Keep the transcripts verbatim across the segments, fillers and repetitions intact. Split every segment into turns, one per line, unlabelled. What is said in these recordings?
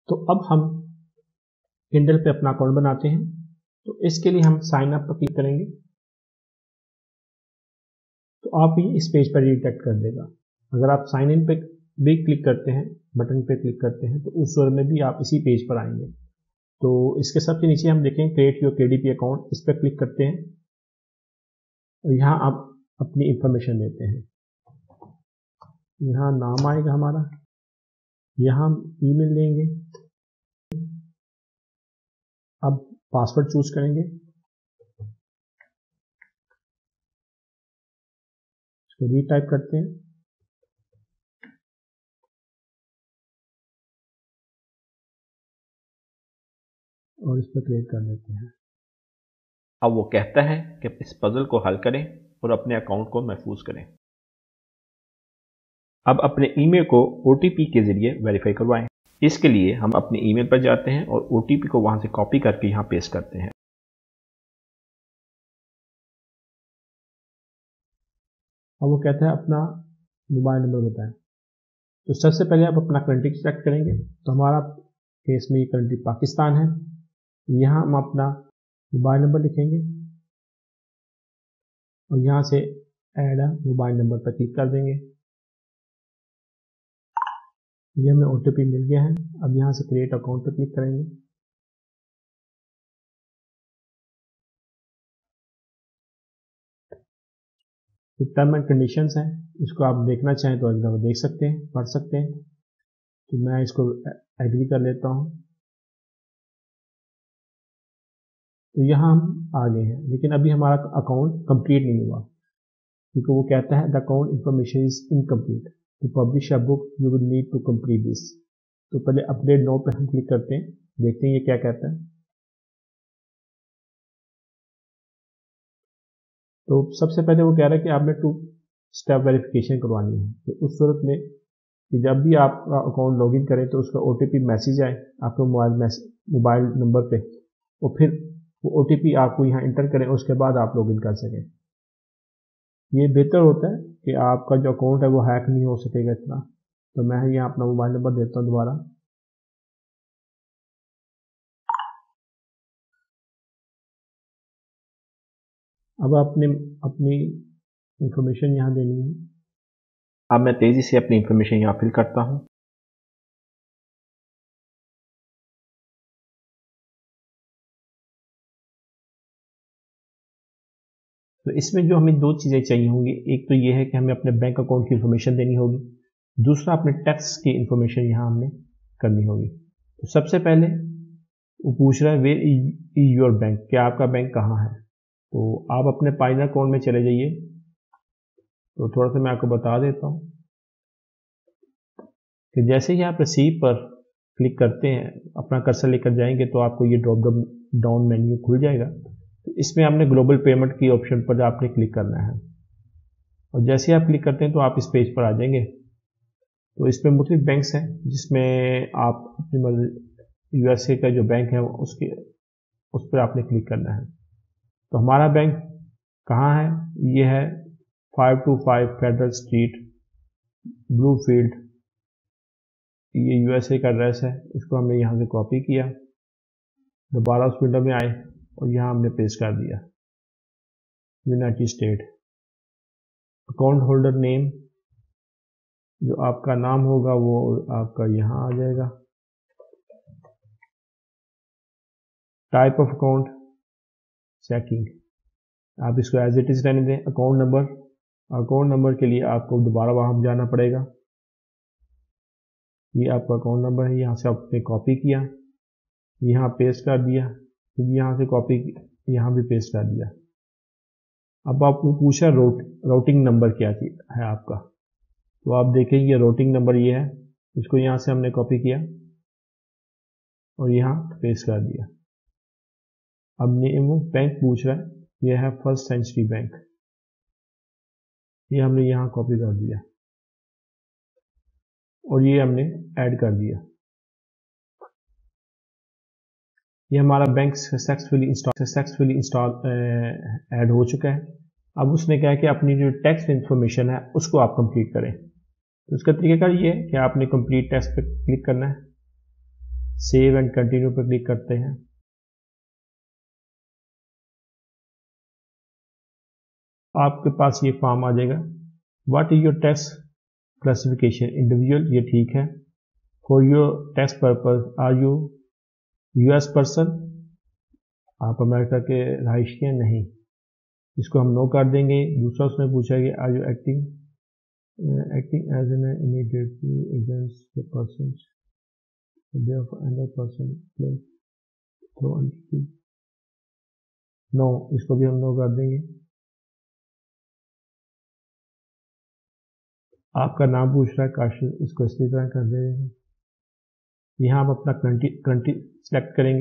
तो अब हम किंडल पे अपना अकाउंट बनाते हैं। तो इसके लिए हम साइन अप पर क्लिक करेंगे, तो आप ये इस पेज पर रिडायरेक्ट कर देगा। अगर आप साइन इन पे भी क्लिक करते हैं, बटन पे क्लिक करते हैं, तो उस सूरत में भी आप इसी पेज पर आएंगे। तो इसके सबसे नीचे हम देखें क्रिएट योर केडीपी अकाउंट, इस पर क्लिक करते हैं और यहाँ आप अपनी इंफॉर्मेशन देते हैं। यहाँ नाम आएगा हमारा, यहाँ हम ईमेल देंगे, अब पासवर्ड चूज करेंगे, इसको रीटाइप करते हैं और इस पर क्लिक कर देते हैं।
अब वो कहता है कि इस पजल को हल करें और अपने अकाउंट को महफूज करें। अब अपने ईमेल को ओटीपी के जरिए वेरीफाई करवाएं। इसके लिए हम अपने ईमेल पर जाते हैं और ओटीपी को वहां से कॉपी करके यहाँ पेस्ट करते हैं।
अब वो कहता है अपना मोबाइल नंबर बताएं। तो सबसे पहले आप अपना कंट्री सेलेक्ट करेंगे। तो हमारा केस में ये कंट्री पाकिस्तान है। यहाँ हम अपना मोबाइल नंबर लिखेंगे और यहाँ से ऐड अ मोबाइल नंबर पर क्लिक कर देंगे। ये हमें ओटीपी मिल गया है। अब यहाँ से क्रिएट अकाउंट पर क्लिक करेंगे। टर्म एंड कंडीशंस हैं, इसको आप देखना चाहें तो एक दफ़ा देख सकते हैं, पढ़ सकते हैं। तो मैं इसको एग्री कर लेता हूँ। तो यहाँ हम आ गए हैं, लेकिन अभी हमारा अकाउंट कंप्लीट नहीं हुआ, क्योंकि वो कहता है the account information is incomplete, to publish a book you will need to complete this. तो पहले अपडेट नो पे हम क्लिक करते हैं, देखते हैं ये क्या कहता है। तो सबसे पहले वो कह रहा है कि आपने टू स्टेप वेरिफिकेशन करवानी है। तो उस सूरत में कि जब भी आप अकाउंट लॉगिन करें तो उसका ओटीपी मैसेज आए आपके मोबाइल मोबाइल नंबर पे, और फिर वो ओटीपी आपको यहाँ इंटर करें, उसके बाद आप लॉगिन कर सकें। ये बेहतर होता है कि आपका जो अकाउंट है वो हैक नहीं हो सकेगा इतना। तो मैं यहाँ अपना मोबाइल नंबर देता हूँ दोबारा। अब आपने अपनी इंफॉर्मेशन यहाँ देनी है।
अब मैं तेजी से अपनी इंफॉर्मेशन यहाँ फिल करता हूँ।
तो इसमें जो हमें दो चीज़ें चाहिए होंगी, एक तो ये है कि हमें अपने बैंक अकाउंट की इंफॉर्मेशन देनी होगी, दूसरा अपने टैक्स की इंफॉर्मेशन यहाँ हमने करनी होगी। तो सबसे पहले वो पूछ रहा है वेयर इज योर बैंक, क्या आपका बैंक कहाँ है। तो आप अपने पाइनर अकाउंट में चले जाइए। तो थोड़ा सा मैं आपको बता देता हूँ कि जैसे ही आप रिसीव पर क्लिक करते हैं, अपना कर्सर लेकर जाएंगे तो आपको ये ड्रॉप डाउन मेन्यू खुल जाएगा। तो इसमें आपने ग्लोबल पेमेंट की ऑप्शन पर आपने क्लिक करना है, और जैसे ही आप क्लिक करते हैं तो आप इस पेज पर आ जाएंगे। तो इसमें मुख्तलिफ बैंक्स हैं जिसमें आप अपनी यूएसए का जो बैंक है उसके उस पर आपने क्लिक करना है। तो हमारा बैंक कहाँ है, ये है five two five Federal Street Bluefield, ये यूएसए का एड्रेस है। इसको हमने यहाँ से कॉपी किया, दोबारा उस विंडो में आए और यहाँ हमने पेस्ट कर दिया United State. Account holder name, जो आपका नाम होगा वो आपका यहाँ आ जाएगा। टाइप ऑफ अकाउंट चेकिंग, आप इसको एज इट इज रहने दें। अकाउंट नंबर, अकाउंट नंबर के लिए आपको दोबारा वहाँ जाना पड़ेगा। ये आपका अकाउंट नंबर है, यहाँ से आपने कॉपी किया, यहाँ पेस्ट कर दिया, फिर यहाँ से कॉपी यहाँ भी पेस्ट कर दिया। अब आपको पूछा रोट राउटिंग नंबर क्या है आपका। तो आप देखें ये राउटिंग नंबर ये है, इसको यहाँ से हमने कॉपी किया और यहाँ पेस्ट कर दिया। अब नेम बैंक पूछ रहा है, ये है फर्स्ट सेंचुरी बैंक, ये हमने यहाँ कॉपी कर दिया और ये हमने ऐड कर दिया। ये हमारा bank successfully install successfully install add हो चुका है। अब उसने कहा कि अपनी जो टेक्स्ट इन्फॉर्मेशन है उसको आप कंप्लीट करें। तो उसका तरीकाकार ये है कि आपने कंप्लीट टेक्स्ट पे क्लिक करना है। सेव एंड कंटिन्यू पर क्लिक करते हैं। आपके पास ये फॉर्म आ जाएगा। What is your tax classification, individual, ये ठीक है। For your tax purpose are you US person, आप अमेरिका के रहायशी हैं, नहीं, इसको हम नो कर देंगे। दूसरा उसने पूछा कि are you acting acting as an immediately against the person person no, इसको भी हम नो कर देंगे। आपका नाम पूछ रहा है काशिफ, इसको इसी तरह कर देंगे। यहाँ आप अपना कंट्री कंट्री सेलेक्ट करेंगे,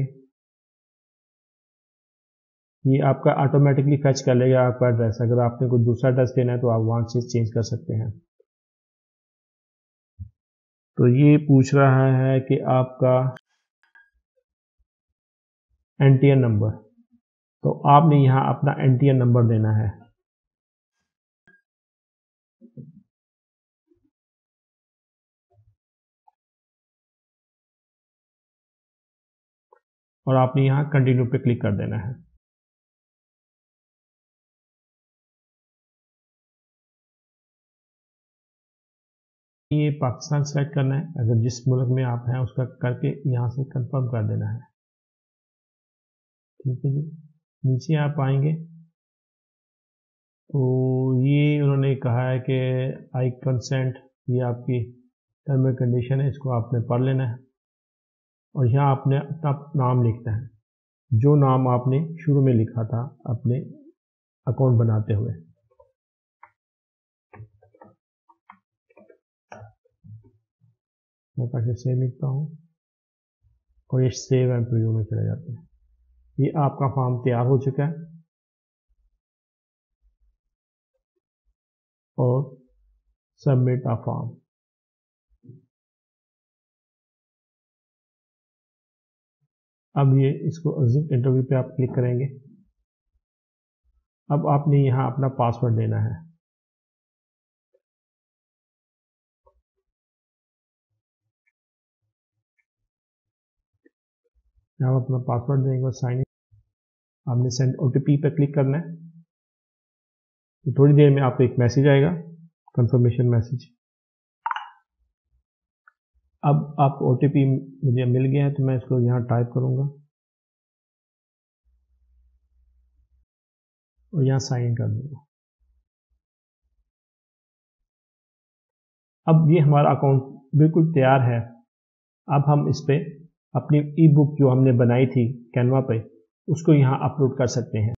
ये आपका ऑटोमेटिकली फैच कर लेगा आपका एड्रेस। अगर आपने कोई दूसरा एड्रेस देना है तो आप वहाँ से चेंज कर सकते हैं। तो ये पूछ रहा है कि आपका एन टी एन नंबर, तो आपने यहाँ अपना एन टी एन नंबर देना है। और आपने यहाँ कंटिन्यू पे क्लिक कर देना है। ये पाकिस्तान सेलेक्ट करना है, अगर जिस मुल्क में आप हैं उसका करके यहाँ से कंफर्म कर देना है। ठीक है जी, नीचे आप आएंगे तो ये उन्होंने कहा है कि आई कंसेंट, ये आपकी टर्म एंड कंडीशन है, इसको आपने पढ़ लेना है। और यहाँ आपने अपना नाम लिखना है, जो नाम आपने शुरू में लिखा था अपने अकाउंट बनाते हुए। मैं ताकि सेव लिखता हूँ और ये सेव एंड प्रीव्यू में चले जाते हैं। ये आपका फॉर्म तैयार हो चुका है और सबमिट अ फॉर्म। अब ये इसको एग्जिट इंटरव्यू पे आप क्लिक करेंगे। अब आपने यहाँ अपना पासवर्ड देना है। यहाँ अपना पासवर्ड देंगे और साइन इन। आपने सेंड ओटीपी पे क्लिक करना है। तो थोड़ी देर में आपको एक मैसेज आएगा, कंफर्मेशन मैसेज। अब आपको ओटीपी मुझे मिल गया है तो मैं इसको यहाँ टाइप करूँगा और यहाँ साइन इन कर दूँगा। अब ये हमारा अकाउंट बिल्कुल तैयार है। अब हम इस पे अपनी ई बुक जो हमने बनाई थी कैनवा पे, उसको यहाँ अपलोड कर सकते हैं।